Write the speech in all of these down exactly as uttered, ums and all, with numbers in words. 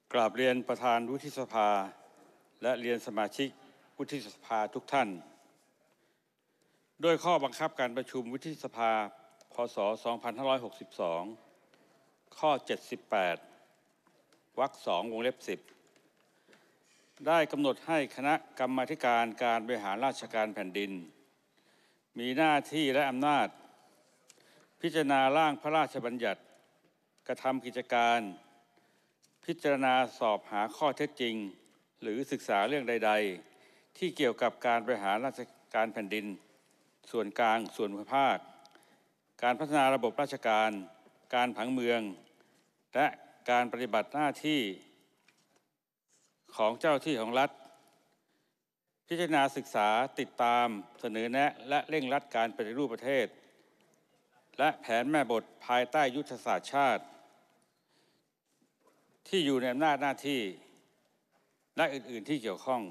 กราบเรียนประธานวุฒิสภาและเรียนสมาชิกวุฒิสภาทุกท่านด้วยข้อบังคับการประชุมวุฒิสภาพ.ศ. สองพันห้าร้อยหกสิบสอง ข้อ เจ็ดสิบแปด วรรค สอง วงเล็บ สิบ ได้กำหนดให้คณะกรรมาธิการการบริหารราชการแผ่นดินมีหน้าที่และอำนาจพิจารณาร่างพระราชบัญญัติกระทำกิจการพิจารณาสอบหาข้อเท็จจริงหรือศึกษาเรื่องใดๆที่เกี่ยวกับการบริหารราชการแผ่นดินส่วนกลางส่วนภูมิภาคการพัฒนาระบบราชการการผังเมืองและการปฏิบัติหน้าที่ของเจ้าที่ของรัฐพิจารณาศึกษาติดตามเสนอแนะและเร่งรัดการปฏิรูปประเทศและแผนแม่บทภายใต้ยุทธศาสตร์ชาติที่อยู่ในอำนาจหน้าที่และอื่น ๆ ที่เกี่ยวข้อง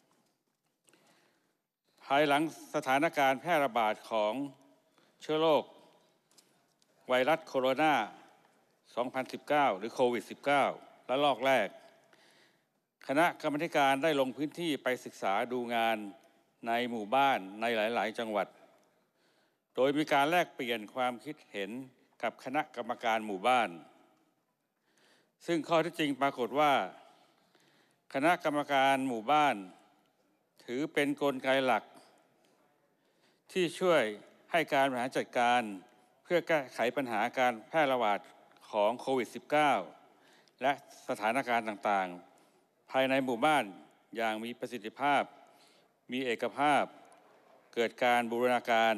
ภายหลังสถานการณ์แพร่ระบาดของเชื้อโรคไวรัสโคโรนา สองพันสิบเก้า หรือโควิด สิบเก้า ระลอกแรกคณะกรรมาธิการได้ลงพื้นที่ไปศึกษาดูงานในหมู่บ้านในหลาย ๆ จังหวัดโดยมีการแลกเปลี่ยนความคิดเห็นกับคณะกรรมการหมู่บ้านซึ่งข้อที่จริงปรากฏว่าคณะกรรมการหมู่บ้านถือเป็นกลไกหลักที่ช่วยให้การบริหารจัดการเพื่อแก้ไขปัญหาการแพร่ระบาดของโควิด สิบเก้า และสถานการณ์ต่างๆภายในหมู่บ้านอย่างมีประสิทธิภาพมีเอกภาพเกิดการบูรณาการ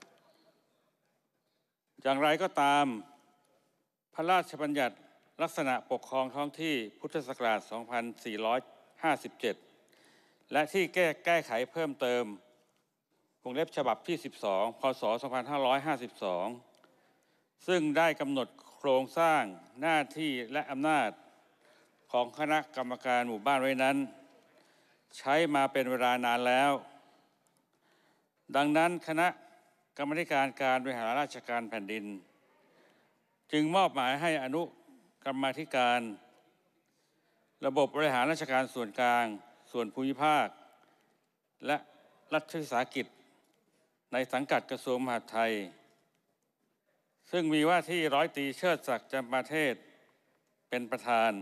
อย่างไรก็ตามพระราชบัญญัติลักษณะปกครองท้องที่พุทธศักราช สองพันสี่ร้อยห้าสิบเจ็ด และที่แก้แก้ไขเพิ่มเติมวงเล็บฉบับที่ สิบสอง พ.ศ. สองพันห้าร้อยห้าสิบสอง ซึ่งได้กำหนดโครงสร้างหน้าที่และอำนาจของคณะกรรมการหมู่บ้านไว้นั้นใช้มาเป็นเวลานานแล้วดังนั้นคณะกรรมาธิการการบริหารราชการแผ่นดินจึงมอบหมายให้อนุกรรมาธิการระบบบริหารราชการส่วนกลางส่วนภูมิภาคและรัฐวิสาหกิจในสังกัดกระทรวงมหาดไทยซึ่งมีว่าที่ร้อยตรีเชิดศักดิ์จำปาเทศเป็นประธาน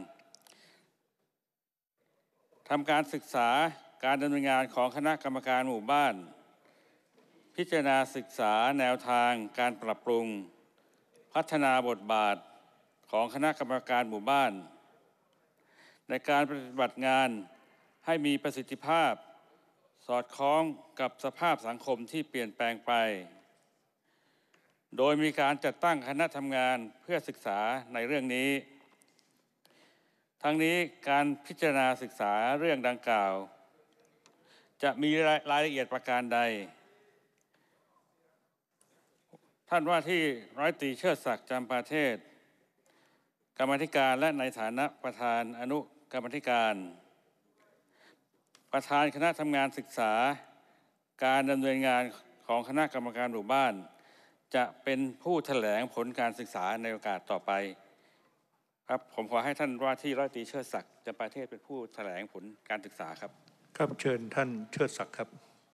ทำการศึกษาการดำเนินงานของคณะกรรมการหมู่บ้านพิจารณาศึกษาแนวทางการปรับปรุงพัฒนาบทบาทของคณะกรรมการหมู่บ้านในการปฏิบัติงานให้มีประสิทธิภาพสอดคล้องกับสภาพสังคมที่เปลี่ยนแปลงไปโดยมีการจัดตั้งคณะทำงานเพื่อศึกษาในเรื่องนี้ทั้งนี้การพิจารณาศึกษาเรื่องดังกล่าวจะมีรายละเอียดประการใดท่านว่าที่ร้อยตรีเชิดศักดิ์จำปาเทศกรรมาธิการและในฐานะประธานอนุกรรมาธิการประธานคณะทำงานศึกษาการดำเนินงานของคณะกรรมการหมู่บ้านจะเป็นผู้แถลงผลการศึกษาในโอกาสต่อไปครับผมขอให้ท่านว่าที่ร้อยตรีเชิดศักดิ์จำปาเทศเป็นผู้แถลงผลการศึกษาครับครับเชิญท่านเชิดศักดิ์ครับ